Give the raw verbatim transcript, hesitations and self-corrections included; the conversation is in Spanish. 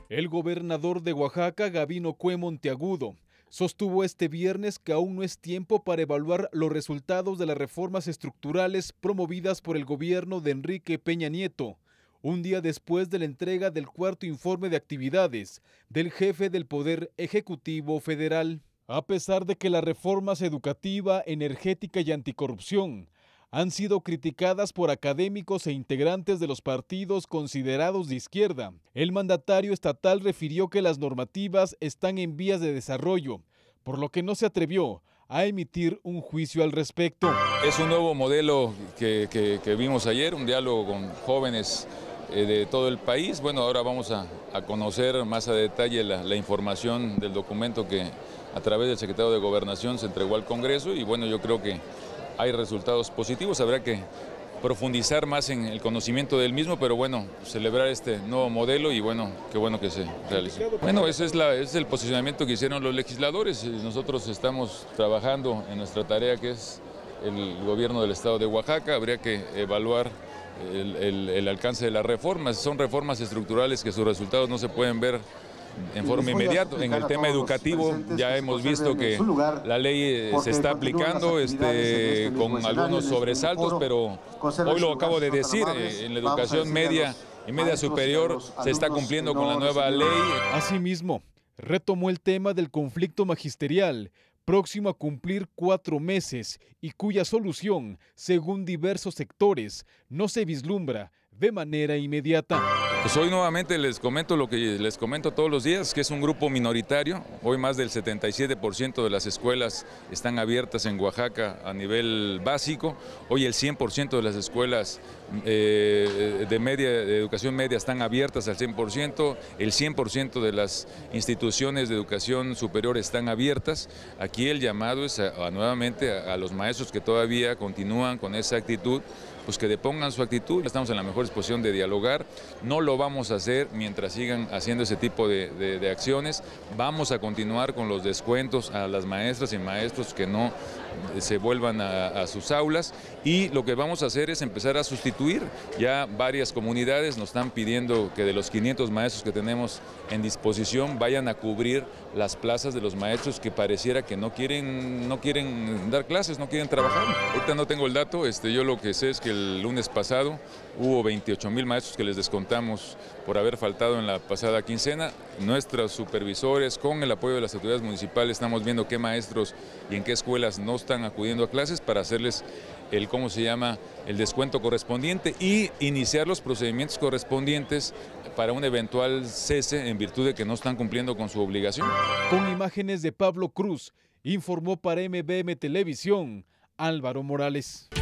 El gobernador de Oaxaca, Gabino Cue Monteagudo, sostuvo este viernes que aún no es tiempo para evaluar los resultados de las reformas estructurales promovidas por el gobierno de Enrique Peña Nieto, un día después de la entrega del cuarto informe de actividades del jefe del Poder Ejecutivo Federal. A pesar de que las reformas educativa, energética y anticorrupción han sido criticadas por académicos e integrantes de los partidos considerados de izquierda, el mandatario estatal refirió que las normativas están en vías de desarrollo, por lo que no se atrevió a emitir un juicio al respecto. Es un nuevo modelo que, que, que vimos ayer, un diálogo con jóvenes eh, de todo el país. Bueno, ahora vamos a, a conocer más a detalle la, la información del documento que a través del secretario de Gobernación se entregó al Congreso y bueno, yo creo que hay resultados positivos, habrá que profundizar más en el conocimiento del mismo, pero bueno, celebrar este nuevo modelo y bueno, qué bueno que se realizó. Bueno, ese es, la, ese es el posicionamiento que hicieron los legisladores. Nosotros estamos trabajando en nuestra tarea que es el gobierno del estado de Oaxaca. Habría que evaluar el, el, el alcance de las reformas. Son reformas estructurales que sus resultados no se pueden ver en forma inmediata. En el tema educativo ya hemos visto que la ley se está aplicando este, con algunos sobresaltos, pero hoy lo acabo de decir, en la educación media y media superior se está cumpliendo con la nueva ley. Asimismo, retomó el tema del conflicto magisterial, próximo a cumplir cuatro meses y cuya solución, según diversos sectores, no se vislumbra de manera inmediata. Pues hoy nuevamente les comento lo que les comento todos los días, que es un grupo minoritario. Hoy más del setenta y siete por ciento de las escuelas están abiertas en Oaxaca a nivel básico. Hoy el cien por ciento de las escuelas eh, de, media, de educación media están abiertas al cien por ciento. El cien por ciento de las instituciones de educación superior están abiertas. Aquí el llamado es a, a, nuevamente a, a los maestros que todavía continúan con esa actitud, pues que depongan su actitud. Estamos en la mejor disposición de dialogar, no lo vamos a hacer mientras sigan haciendo ese tipo de, de, de acciones. Vamos a continuar con los descuentos a las maestras y maestros que no se vuelvan a, a sus aulas, y lo que vamos a hacer es empezar a sustituir. Ya varias comunidades nos están pidiendo que de los quinientos maestros que tenemos en disposición vayan a cubrir las plazas de los maestros que pareciera que no quieren, no quieren dar clases, no quieren trabajar. Ahorita no tengo el dato, este, yo lo que sé es que el lunes pasado hubo veintiocho mil maestros que les descontamos por haber faltado en la pasada quincena. Nuestros supervisores, con el apoyo de las autoridades municipales, estamos viendo qué maestros y en qué escuelas no están acudiendo a clases para hacerles el, ¿cómo se llama?, el descuento correspondiente y iniciar los procedimientos correspondientes para un eventual cese en virtud de que no están cumpliendo con su obligación. Con imágenes de Pablo Cruz, informó para M B M Televisión, Álvaro Morales.